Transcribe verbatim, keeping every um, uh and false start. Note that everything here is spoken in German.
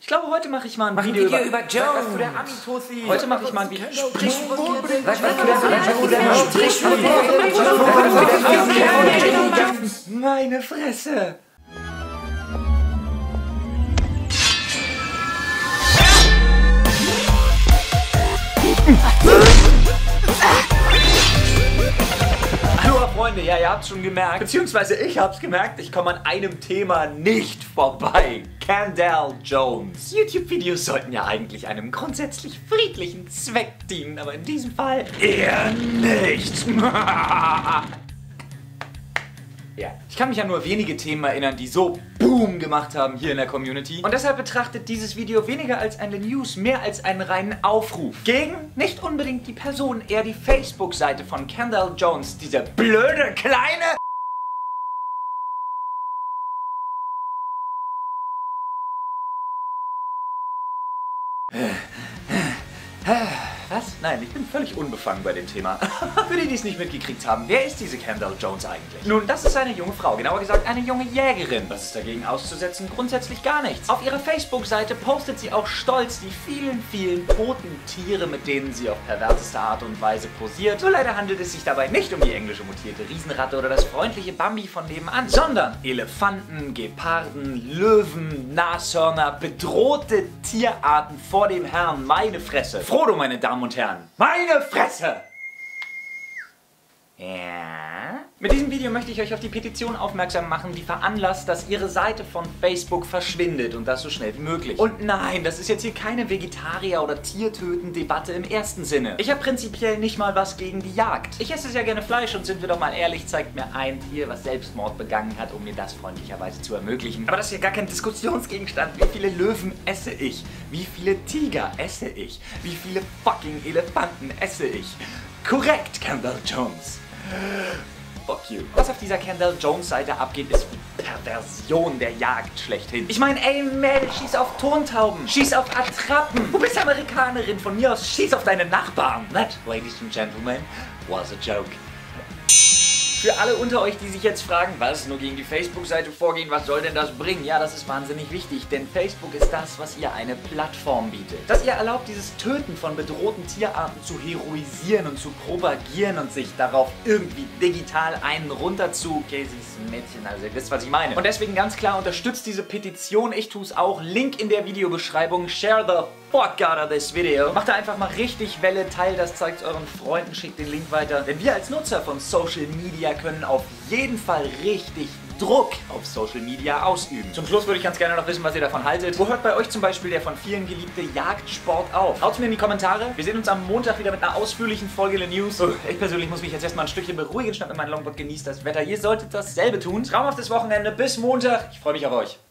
Ich glaube, heute mache ich mal ein Mach ein Video, Video über, über Jones. Was du der Ami-Tussi. Heute mache ich mal ein Video. Sprich Was du der Ami-Tussi. Meine Fresse. Hallo Freunde, ja, ihr habt's schon gemerkt, beziehungsweise ich hab's gemerkt, ich komme an einem Thema nicht vorbei. Kendall Jones. YouTube-Videos sollten ja eigentlich einem grundsätzlich friedlichen Zweck dienen, aber in diesem Fall eher nicht. Ja. Ich kann mich an nur wenige Themen erinnern, die so Boom gemacht haben hier in der Community. Und deshalb betrachtet dieses Video weniger als eine News, mehr als einen reinen Aufruf. Gegen nicht unbedingt die Person, eher die Facebook-Seite von Kendall Jones, diese blöde kleine... Was? Nein, ich bin völlig unbefangen bei dem Thema. Für die, die es nicht mitgekriegt haben, wer ist diese Kendall Jones eigentlich? Nun, das ist eine junge Frau, genauer gesagt eine junge Jägerin. Was ist dagegen auszusetzen? Grundsätzlich gar nichts. Auf ihrer Facebook-Seite postet sie auch stolz die vielen, vielen toten Tiere, mit denen sie auf perverseste Art und Weise posiert. Nur leider handelt es sich dabei nicht um die englische mutierte Riesenratte oder das freundliche Bambi von nebenan, sondern Elefanten, Geparden, Löwen, Nashörner, bedrohte Tierarten vor dem Herrn. Meine Fresse. Frodo, meine Damen und Herren. Meine Fresse! Ja? Mit diesem Video möchte ich euch auf die Petition aufmerksam machen, die veranlasst, dass ihre Seite von Facebook verschwindet und das so schnell wie möglich. Und nein, das ist jetzt hier keine Vegetarier- oder Tiertöten-Debatte im ersten Sinne. Ich habe prinzipiell nicht mal was gegen die Jagd. Ich esse sehr gerne Fleisch und sind wir doch mal ehrlich, zeigt mir ein Tier, was Selbstmord begangen hat, um mir das freundlicherweise zu ermöglichen. Aber das ist ja gar kein Diskussionsgegenstand. Wie viele Löwen esse ich? Wie viele Tiger esse ich? Wie viele fucking Elefanten esse ich? Korrekt, Kendall Jones. Fuck you. Was auf dieser Kendall Jones Seite abgeht, ist die Perversion der Jagd schlechthin. Ich meine, ey Mel, schieß auf Tontauben, schieß auf Attrappen. Du bist Amerikanerin, von mir aus schieß auf deine Nachbarn. That, ladies and gentlemen, was a joke. Für alle unter euch, die sich jetzt fragen, was, nur gegen die Facebook-Seite vorgehen, was soll denn das bringen? Ja, das ist wahnsinnig wichtig, denn Facebook ist das, was ihr eine Plattform bietet. Dass ihr erlaubt, dieses Töten von bedrohten Tierarten zu heroisieren und zu propagieren und sich darauf irgendwie digital einen runter zu... Okay, sie ist ein Mädchen, also ihr wisst, was ich meine. Und deswegen ganz klar, unterstützt diese Petition, ich tue es auch. Link in der Videobeschreibung, share the fuck out of this video. Macht da einfach mal richtig Welle, teilt das, zeigt es euren Freunden, schickt den Link weiter. Denn wir als Nutzer von Social Media können auf jeden Fall richtig Druck auf Social Media ausüben. Zum Schluss würde ich ganz gerne noch wissen, was ihr davon haltet. Wo hört bei euch zum Beispiel der von vielen geliebte Jagdsport auf? Haut's mir in die Kommentare. Wir sehen uns am Montag wieder mit einer ausführlichen Folge der News. Oh, ich persönlich muss mich jetzt erstmal ein Stückchen beruhigen, schnapp mir meinen Longboard, genießt das Wetter. Ihr solltet dasselbe tun. Traumhaftes Wochenende, bis Montag. Ich freue mich auf euch.